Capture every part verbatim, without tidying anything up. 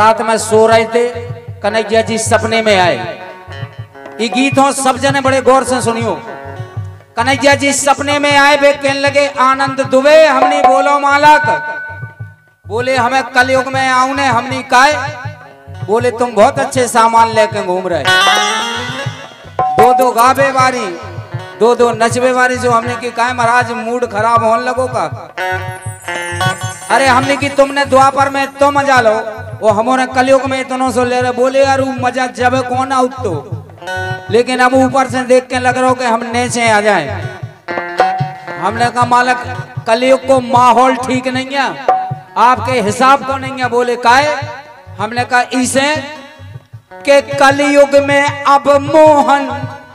रात में सो रहे थे, कन्हैया जी सपने में आए। ये गीत हो सब जने बड़े गौर से सुनियो। कन्हैया जी सपने में आए, वे कहने लगे आनंद दुबे हमने बोलो मालक। बोले हमें कलयुग में आऊ ने, हमने काय। बोले तुम बहुत अच्छे सामान लेके घूम रहे, दो दो गावे वारी, दो दो नचवे वारी, जो हमने की काय महाराज मूड खराब होने लगो का। अरे हमने की तुमने द्वापर में तो मजा लो, वो हमारे कलयुग में इतनों से ले रहे। बोले यार मजा जब कौन आउट तो, लेकिन अब ऊपर से देख के लग रहा हो कि हम नीचे आ जाए। हमने कहा मालक कलयुग को माहौल ठीक नहीं है, आपके हिसाब को नहीं है। बोले काहे? हमने कहा इसे के कलयुग में अब मोहन,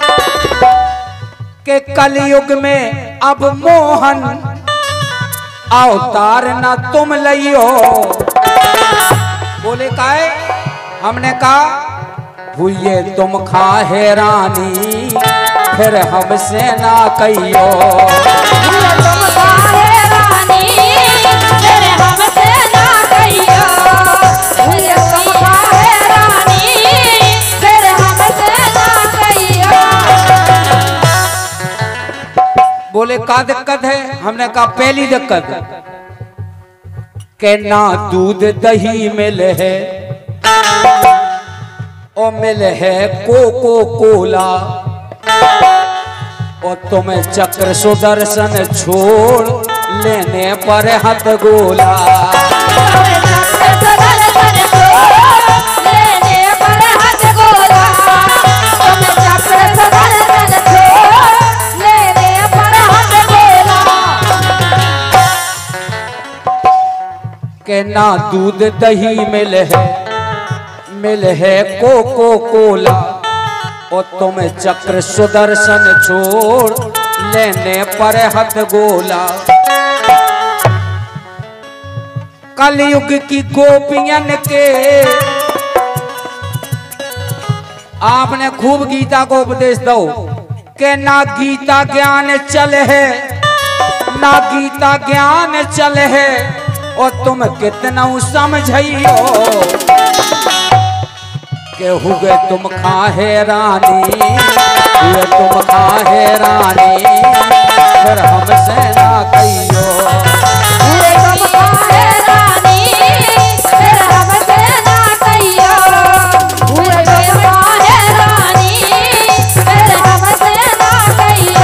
के कलयुग में अब मोहन अवतार ना तुम लियो। बोले काहे? हमने कहा हुए तुम खा हैरानी, फिर हमसे ना कहियो। तुम खा हैरानी, फिर हमसे ना कहियो। तुम खा हैरानी, फिर हमसे ना कहियो। बोले का दिक्कत है? हमने कहा पहली दिक्कत के ना दूध दही मिल है, और मिल है कोको कोला, और तुम्हें चक्र सुदर्शन छोड़ लेने पर हाथ गोला। के ना दूध दही मिल है, मिल है कोको कोला, और तुम्हें चक्र सुदर्शन छोड़ लेने पर हाथ गोला। कलयुग की गोपियन के आपने खूब गीता को उपदेश दो कि ना गीता ज्ञान चल है, ना गीता ज्ञान चल है, और तुम कितना समझियो के हुए तुम खा हैरानी, हुए तुम खा हैरानी, फिर हमसे ना कहियो। हुए तुम खा हैरानी, फिर हमसे ना कहियो। हुए तुम खा हैरानी, फिर हमसे ना कहियो।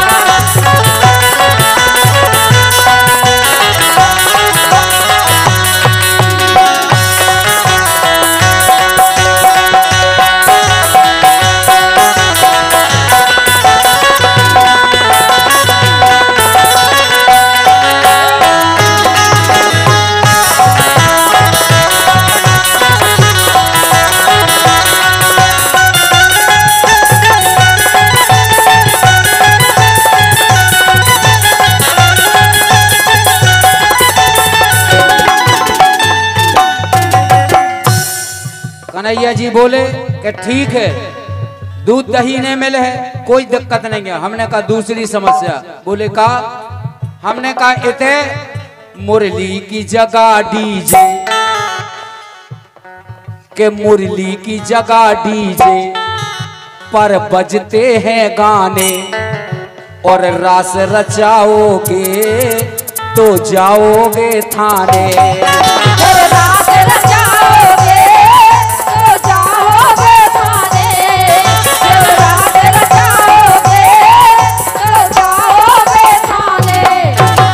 कन्हैया जी बोले कि ठीक है दूध दही नहीं मिले है, कोई दिक्कत नहीं है। हमने कहा दूसरी समस्या। बोले का? हमने कहा इते मुरली की जगह डीजे, के मुरली की जगह डीजे पर बजते हैं गाने, और रास रचाओगे तो जाओगे थाने। रास रचाओगे तो जाओगे थाने। रास रचाओगे तो जाओगे थाने।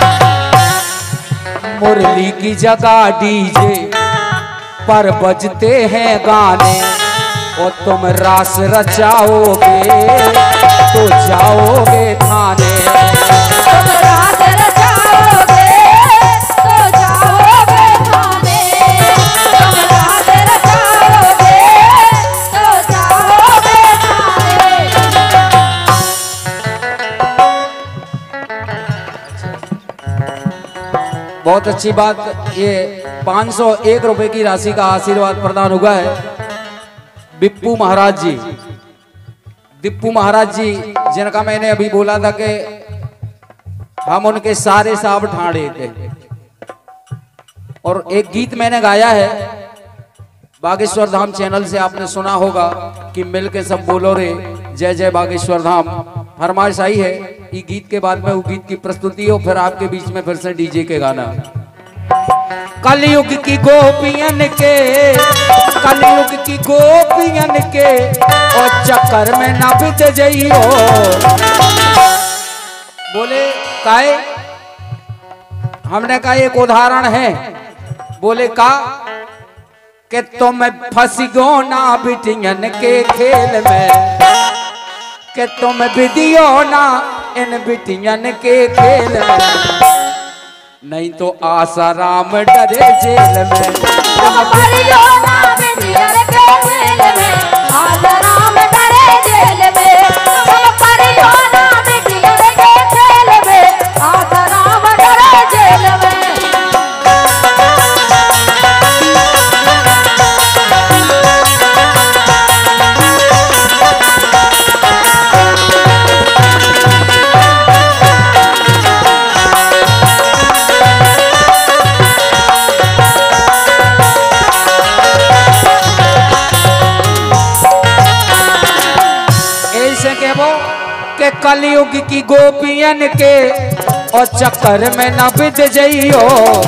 मुरली की जगह डीजे पर बजते हैं गाने, और तुम रास रचाओगे तो जाओगे थाने। तुम रास रचाओगे तो जाओगे थाने। तुम रास रचाओगे तो जाओगे थाने। बहुत अच्छी बात, ये पाँच सौ एक रुपए की राशि का आशीर्वाद प्रदान हुआ है बिप्पू महाराज जी। दिप्पू महाराज जी जिनका मैंने अभी बोला था कि हम उनके सारे साब ठाणे थे, और एक गीत मैंने गाया है बागेश्वर धाम चैनल से आपने सुना होगा कि मिल के सब बोलो रे जय जय बागेश्वर धाम। फरमाइश आई है ये गीत के बाद में वो गीत की प्रस्तुति हो, फिर आपके बीच में फिर से डीजे के गाना। कलयुग की गोपियन के कलयुग की गोपियन के और चक्कर में ना बित जइयो। बोले काहे? हमने कहा एक उदाहरण है। बोले का कि तुम फंस गो ना बिटियन के खेल में, कि तुम बिदियो ना इन बिटियन के खेल में, नहीं तो आसाराम डरे जेल में। तुम परियो ना बिटियन के खेल में, आसाराम डरे जेल में। तुम परियो ना बिटियन के खेल में, आसाराम डरे जेल में। के कलयुग की गोपियन के और चक्कर में न बिद जइयो।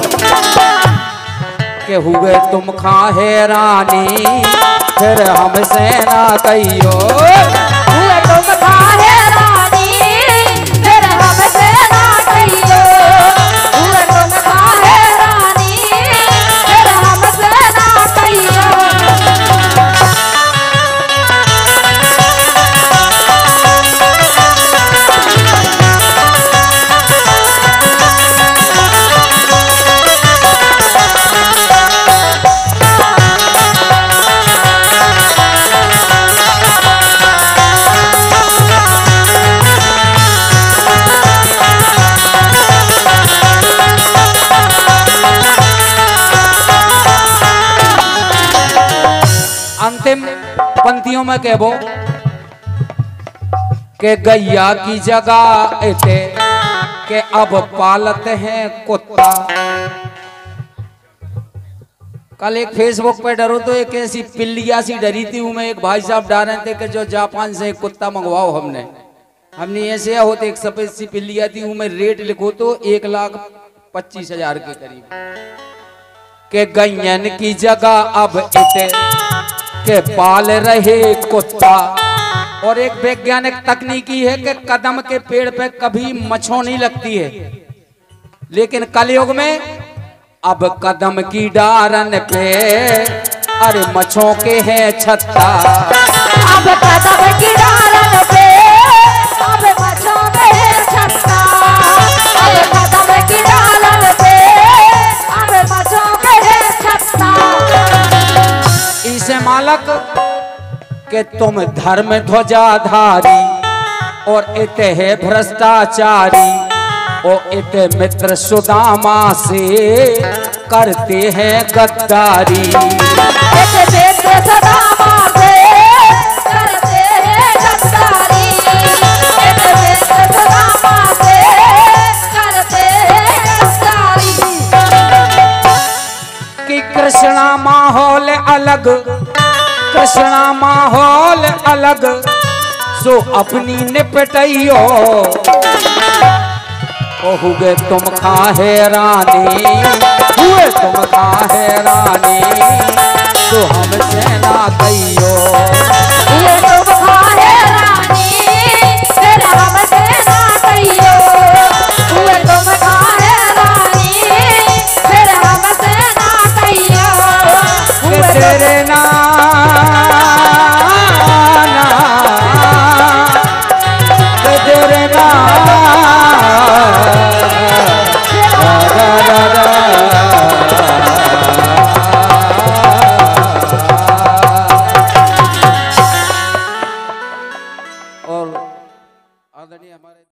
के हुए तुम खाहे रानी फिर हमसे ना कहियो। हुए तुम खाहे रानी फिर हमसे ना कहियो। हुए तुम खाहे रानी फिर हमसे ना कहियो। अंतिम पंक्तियों में कहबो के गैया की जगह एते के अब पालत हैं कुत्ता। कल एक फेसबुक पे डरो तो एक ऐसी पिल्लिया सी डरी थी, मैं एक भाई साहब डा रहे थे कि जो जापान से एक कुत्ता मंगवाओ हमने हमने ऐसे होते एक सफेद सी पिल्लिया थी, मैं रेट लिखो तो एक लाख पच्चीस हजार के करीब। के गैयन की जगह अब इते के पाल रहे कुत्ता। और एक वैज्ञानिक तकनीकी है कि कदम के पेड़ पे कभी मछो नहीं लगती है, लेकिन कलयुग में अब कदम की डारन पे अरे मछों के हैं छत्ता। अब कदम की डारन पे अब मछों के हैं छत्ता। अब कदम की डारन पे अब मछों के हैं छत्ता। इसे मालक के तुम धर्म ध्वजाधारी और इते है भ्रष्टाचारी और इते मित्र सुदामा से करते हैं गद्दारी। इते मित्र सुदामा से करते हैं गद्दारी। इते मित्र सुदामा से करते हैं गद्दारी। कि कृष्णा माहौल अलग कृष्णा माहौल अलग सो अपनी निपटइयो। ओ हुए तुम खाहे रानी हुए तुम खाहे रानी तो हमसे ना कहियो। हुए तुम खाहे रानी फिर हमसे ना कहियो। हुए तुम खाहे रानी फिर हमसे ना कहियो। तेरे ना और आदरणीय हमारे